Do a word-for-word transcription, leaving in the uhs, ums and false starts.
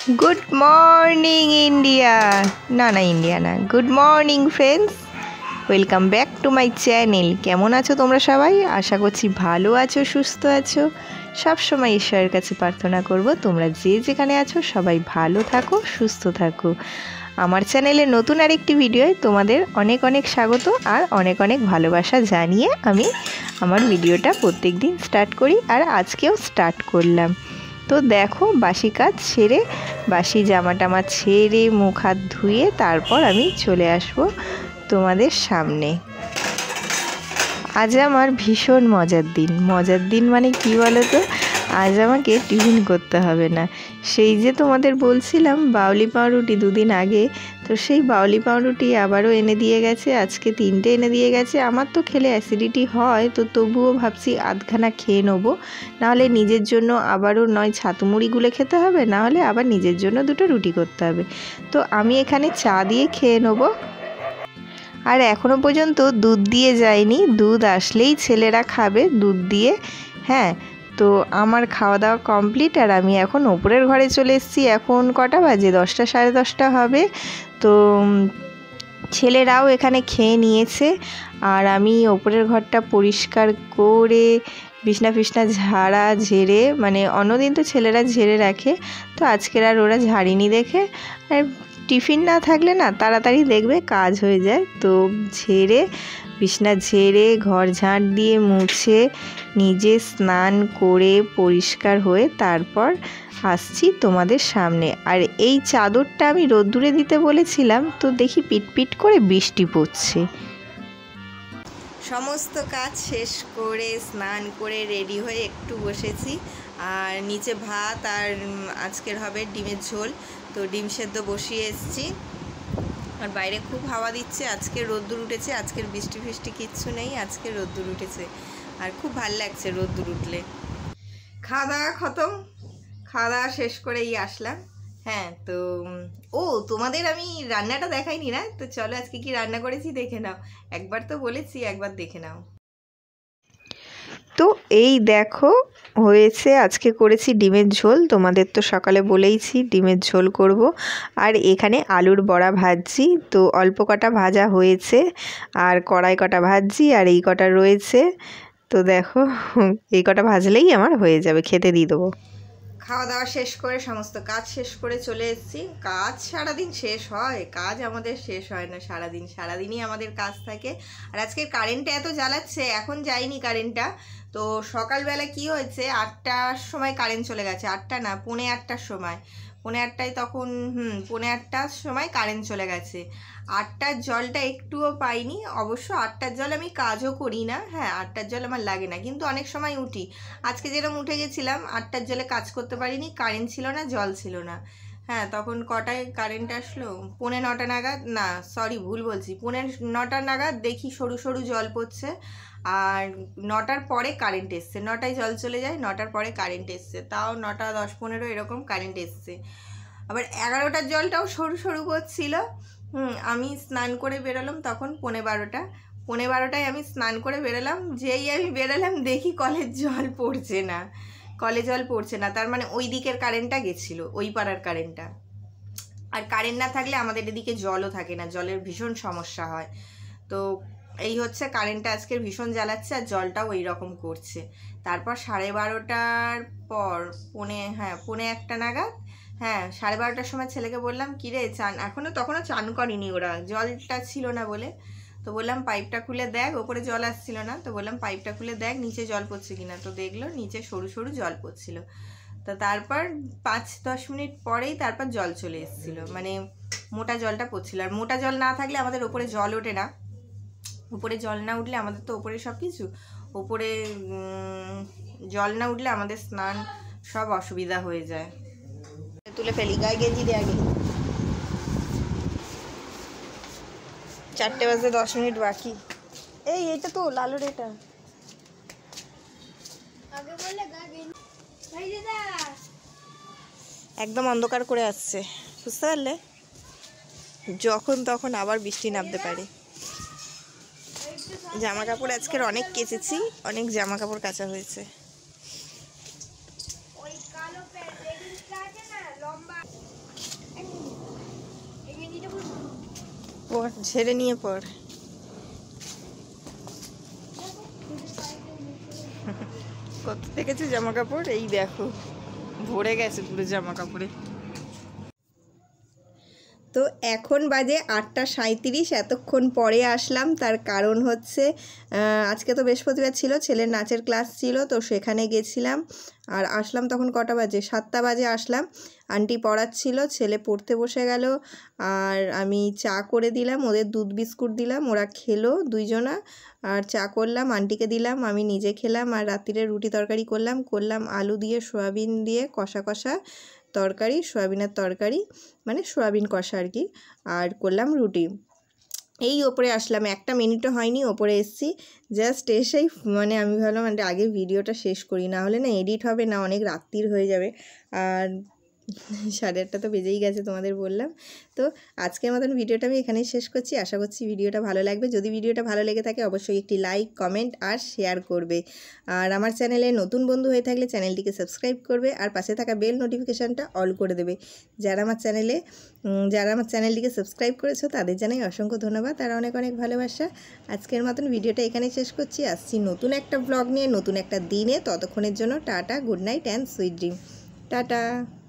Good morning India, না না India না, good morning friends, welcome back to my channel. কেমন আছো তোমরা সবাই? আশা করছি ভালো আছো, সুস্থ আছো। সব সময় ঈশ্বরের কাছে প্রার্থনা করব তোমরা যে যেখানে আছো সবাই ভালো থাকো, সুস্থ থাকো। আমার চ্যানেলে নতুন আরেকটি ভিডিওয় তোমাদের অনেক অনেক স্বাগত আর অনেক অনেক ভালোবাসা জানিয়ে আমি আমার ভিডিওটা প্রত্যেক দিন স্টার্ট করি, আর আজকেও স্টার্ট করলাম। তো দেখো, বাসি কাজ সেরে, বাসি জামা টামা ছেড়ে, মুখ হাত ধুয়ে তারপর আমি চলে আসব তোমাদের সামনে। আজ আমার ভীষণ মজার দিন। মজার দিন মানে কি বলো তো? আজ আমাকে টিফিন করতে হবে না। সেই যে তোমাদের বলছিলাম বাউলি পাউরুটি দুদিন আগে, তো সেই বাউলি পাউরুটি আবারও এনে দিয়ে গেছে। আজকে তিনটে এনে দিয়ে গেছে। আমার তো খেলে অ্যাসিডিটি হয়, তো তবুও ভাবছি আধখানা খেয়ে নেবো, নাহলে নিজের জন্য আবারও নয় ছাতু মুড়ি গুলে খেতে হবে, নাহলে আবার নিজের জন্য দুটো রুটি করতে হবে। তো আমি এখানে চা দিয়ে খেয়ে নেবো। আর এখনও পর্যন্ত দুধ দিয়ে যায়নি, দুধ আসলেই ছেলেরা খাবে দুধ দিয়ে। হ্যাঁ, তো আমার খাওয়া দাওয়া কমপ্লিট, আর আমি এখন ওপরের ঘরে চলে এসেছি। এখন কটা বাজে? দশটা সাড়ে দশটা হবে। তো ছেলেরাও এখানে খেয়ে নিয়েছে, আর আমি ওপরের ঘরটা পরিষ্কার করে বিছনা ফিছনা ঝাড়া ঝেড়ে, মানে অন্যদিন তো ছেলেরা ঝেড়ে রাখে, তো আজকের আর ওরা ঝাড়িনি দেখে। আর টিফিন না থাকলে না তাড়াতাড়ি দেখবে কাজ হয়ে যায়। তো ঝেড়ে, বিছনা ঝেড়ে, ঘর ঝাঁট দিয়ে মুছে, নিজে স্নান করে পরিষ্কার হয়ে তারপর আসছি তোমাদের সামনে। আর এই চাদরটা আমি রোদ্দুরে দিতে বলেছিলাম, তো দেখি পিটপিট করে বৃষ্টি পড়ছে। সমস্ত কাজ শেষ করে স্নান করে রেডি হয়ে একটু বসেছি, আর নিচে ভাত আর আজকের হবে ডিমের ঝোল। তো ডিম সেদ্ধ বসিয়ে এসেছি, আর বাইরে খুব হাওয়া দিচ্ছে। আজকে রোদ্দুর উঠেছে, আজকের বৃষ্টি ফিষ্টি কিচ্ছু নেই, আজকে রোদ্দুর উঠেছে, আর খুব ভাল লাগছে রোদ্দুর উঠলে। খাওয়া দাওয়া খতম, খাওয়া দাওয়া শেষ করেই আসলাম। হ্যাঁ, তো ও তোমাদের আমি রান্নাটা দেখাইনি না, তো চলো আজকে কি রান্না করেছি দেখে নাও। একবার তো বলেছি, একবার দেখে নাও। তো এই দেখো হয়েছে, আজকে করেছি ডিমের ঝোল। তোমাদের তো সকালে বলেইছি ডিমের ঝোল করব। আর এখানে আলুর বড়া ভাজছি, তো অল্প কটা ভাজা হয়েছে, আর কড়াই কটা ভাজছি, আর এই কটা রয়েছে। তো দেখো, এই কটা ভাজলেই আমার হয়ে যাবে, খেতে দিয়ে দেবো। খাওয়া দাওয়া শেষ করে সমস্ত কাজ শেষ করে চলে এসেছি। কাজ সারাদিন শেষ হয়? কাজ আমাদের শেষ হয় না সারাদিন, সারাদিনই আমাদের কাজ থাকে। আর আজকে কারেন্টটা এত জ্বালাচ্ছে, এখন যায়নি কারেন্টটা। তো সকালবেলা কি হয়েছে, আটটার সময় কারেন্ট চলে গেছে। আটটা না, পৌনে আটটার সময়, পৌনে আটটায় তখন হুম পৌনে আটটার সময় কারেন্ট চলে গেছে। আটটার জলটা একটুও পাইনি। অবশ্য আটটার জল আমি কাজও করি না, হ্যাঁ আটটার জল আমার লাগে না, কিন্তু অনেক সময় উঠি। আজকে যেরকম উঠে গেছিলাম, আটটার জলে কাজ করতে পারিনি, কারেন্ট ছিল না, জল ছিল না। হ্যাঁ, তখন কটায় কারেন্ট আসলো? পৌনে নটা নাগাদ, না সরি ভুল বলছি, পৌনে নটা নাগাদ দেখি সরু সরু জল পড়ছে। আর নটার পরে কারেন্ট এসছে। নটায় জল চলে যায়, নটার পরে কারেন্ট এসছে, তাও নটা দশ পনেরো এরকম কারেন্ট এসছে। আবার এগারোটার জলটাও সরু সরু পড়ছিল। হুম আমি স্নান করে বেরোলাম তখন পৌনে বারোটা, পৌনে বারোটায় আমি স্নান করে বেরোলাম। যেই আমি বেরোলাম দেখি কলের জল পড়ছে না, কলে জল পড়ছে না। তার মানে ওই দিকের কারেন্টটা গেছিলো, ওই পাড়ার কারেন্টটা। আর কারেন্ট না থাকলে আমাদের এদিকে জলও থাকে না, জলের ভীষণ সমস্যা হয়। তো এই হচ্ছে, কারেন্টটা আজকের ভীষণ জ্বালাচ্ছে, আর জলটাও ওই রকম করছে। তারপর সাড়ে বারোটার পর পৌনে হ্যাঁ পৌনে একটা নাগাদ, হ্যাঁ সাড়ে বারোটার সময় ছেলেকে বললাম, কিরে চান, এখনও তখনও চান করেনি ওরা, জলটা ছিল না বলে। তো বললাম পাইপটা খুলে দেখ, ওপরে জল আসছিল না, তো বললাম পাইপটা খুলে দেখ নিচে জল পড়ছে কিনা। তো দেখলো নিচে সরু সরু জল পড়ছিল। তো তারপর পাঁচ দশ মিনিট পরেই তারপর জল চলে এসেছিলো, মানে মোটা জলটা পড়ছিল। আর মোটা জল না থাকলে আমাদের ওপরে জল ওঠে না, উপরে জল না উঠলে আমাদের তো ওপরে সব কিছু, ওপরে জল না উঠলে আমাদের স্নান সব অসুবিধা হয়ে যায়। তুলে ফেলি, গায়ে গেঞ্জি দিয়ে আগে। চারটে বাজে দশ মিনিট বাকি। এই এটা তো লালুর, এটা একদম অন্ধকার করে আসছে, বুঝতে পারলে? যখন তখন আবার বৃষ্টি নামতে পারে। জামা কাপড় আজকের অনেক কেচেছি, অনেক জামা কাপড় কাচা হয়েছে। পর ঝেড়ে নিয়ে পর। কত দেখেছি জামা কাপড়, এই দেখো ভরে গেছে পুরো জামা কাপড়ে। তো এখন বাজে আটটা সাঁইত্রিশ, এতক্ষণ পরে আসলাম। তার কারণ হচ্ছে আজকে তো বৃহস্পতিবার ছিল, ছেলের নাচের ক্লাস ছিল, তো সেখানে গেছিলাম। আর আসলাম তখন কটা বাজে, সাতটা বাজে আসলাম। আন্টি পড়াচ্ছিল, ছেলে পড়তে বসে গেল, আর আমি চা করে দিলাম, ওদের দুধ বিস্কুট দিলাম, ওরা খেলো দুইজনা। আর চা করলাম, আন্টিকে দিলাম, আমি নিজে খেলাম। আর রাত্রিরে রুটি তরকারি করলাম করলাম আলু দিয়ে সয়াবিন দিয়ে কষা কষা তরকারি, সয়াবিনের তরকারি মানে সয়াবিন কষা আর কি। আর করলাম রুটি। এই ওপরে আসলাম, একটা মিনিটও হয়নি ওপরে এসছি। জাস্ট এসেই মানে আমি ভাবলাম মানে আগে ভিডিওটা শেষ করি, না হলে না এডিট হবে না, অনেক রাত্রির হয়ে যাবে। আর সাড়ে আটটা তো বেজেই গেছে তোমাদের বললাম। তো আজকের মতন ভিডিওটা আমি এখানেই শেষ করছি। আশা করছি ভিডিওটা ভালো লাগবে। যদি ভিডিওটা ভালো লেগে থাকে অবশ্যই একটি লাইক, কমেন্ট আর শেয়ার করবে। আর আমার চ্যানেলে নতুন বন্ধু হয়ে থাকলে চ্যানেলটিকে সাবস্ক্রাইব করবে, আর পাশে থাকা বেল নোটিফিকেশানটা অল করে দেবে। যারা আমার চ্যানেলে যারা আমার চ্যানেলটিকে সাবস্ক্রাইব করেছো তাদের জানাই অসংখ্য ধন্যবাদ আর অনেক অনেক ভালোবাসা। আজকের মতন ভিডিওটা এখানেই শেষ করছি। আসছি নতুন একটা ব্লগ নিয়ে, নতুন একটা দিনে। ততক্ষণের জন্য tata, good night and sweet dream. Tata.